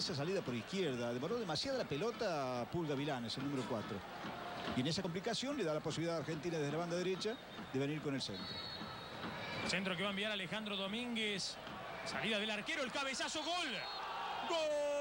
esa salida por izquierda. Demoró demasiada la pelota Pulga Vilanes, el número 4. Y en esa complicación le da la posibilidad a Argentina desde la banda derecha de venir con el centro. Centro que va a enviar Alejandro Domínguez. Salida del arquero, el cabezazo, gol. ¡Gol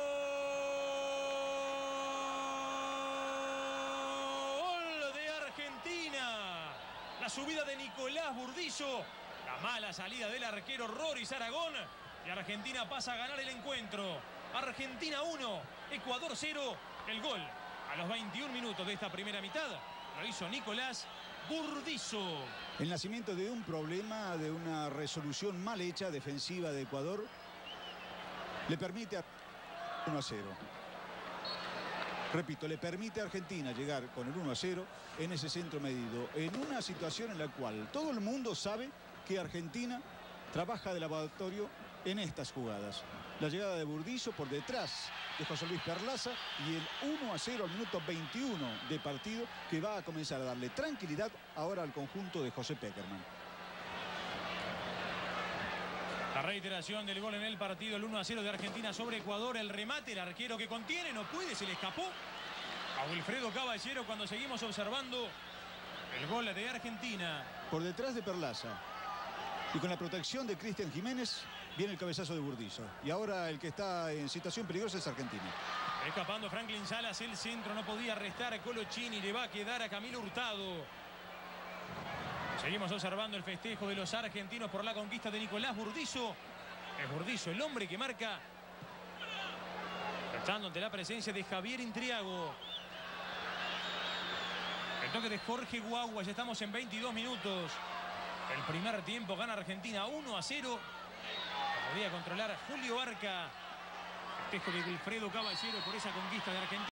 de Argentina! La subida de Nicolás Burdizo. La mala salida del arquero Roris Aragón. Y Argentina pasa a ganar el encuentro. Argentina 1, Ecuador 0. El gol a los 21 minutos de esta primera mitad lo hizo Nicolás Burdizo. El nacimiento de un problema, de una resolución mal hecha defensiva de Ecuador, le permite a 1-0. Repito, le permite a Argentina llegar con el 1-0 en ese centro medido, en una situación en la cual todo el mundo sabe que Argentina trabaja de laboratorio en estas jugadas. La llegada de Burdizo por detrás de José Luis Perlaza y el 1-0 al minuto 21 de partido, que va a comenzar a darle tranquilidad ahora al conjunto de José Pekerman. La reiteración del gol en el partido, el 1-0 de Argentina sobre Ecuador. El remate, el arquero que contiene, no puede, se le escapó a Wilfredo Caballero cuando seguimos observando el gol de Argentina. Por detrás de Perlaza y con la protección de Cristian Jiménez viene el cabezazo de Burdizo. Y ahora el que está en situación peligrosa es Argentina. Escapando Franklin Salas, el centro no podía restar a Colochini, le va a quedar a Camilo Hurtado. Seguimos observando el festejo de los argentinos por la conquista de Nicolás Burdizo. Es Burdizo el hombre que marca, estando ante la presencia de Javier Intriago. El toque de Jorge Guagua, ya estamos en 22 minutos. El primer tiempo gana Argentina 1-0. Podía controlar Julio Arca. Festejo de Wilfredo Caballero por esa conquista de Argentina.